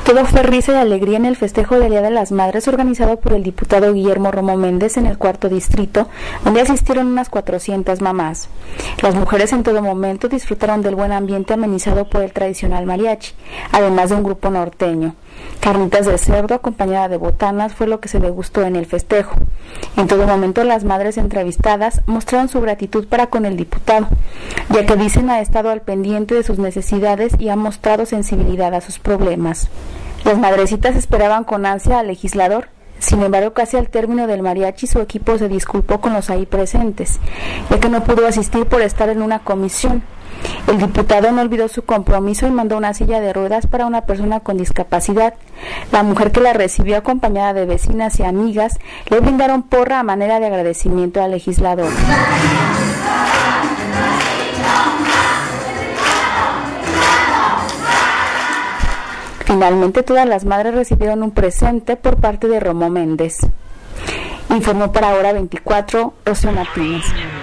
Todo fue risa y alegría en el festejo del Día de las Madres organizado por el diputado Guillermo Romo Méndez en el 4º distrito, donde asistieron unas 400 mamás. Las mujeres en todo momento disfrutaron del buen ambiente amenizado por el tradicional mariachi, además de un grupo norteño. Carnitas de cerdo acompañada de botanas fue lo que se degustó en el festejo. En todo momento las madres entrevistadas mostraron su gratitud para con el diputado, ya que dicen ha estado al pendiente de sus necesidades y ha mostrado sensibilidad a sus problemas. Las madrecitas esperaban con ansia al legislador. Sin embargo, casi al término del mariachi, su equipo se disculpó con los ahí presentes, ya que no pudo asistir por estar en una comisión. El diputado no olvidó su compromiso y mandó una silla de ruedas para una persona con discapacidad. La mujer que la recibió, acompañada de vecinas y amigas, le brindaron porra a manera de agradecimiento al legislador. Finalmente, todas las madres recibieron un presente por parte de Romo Méndez. Informó para Hora 24, Rocío Martínez.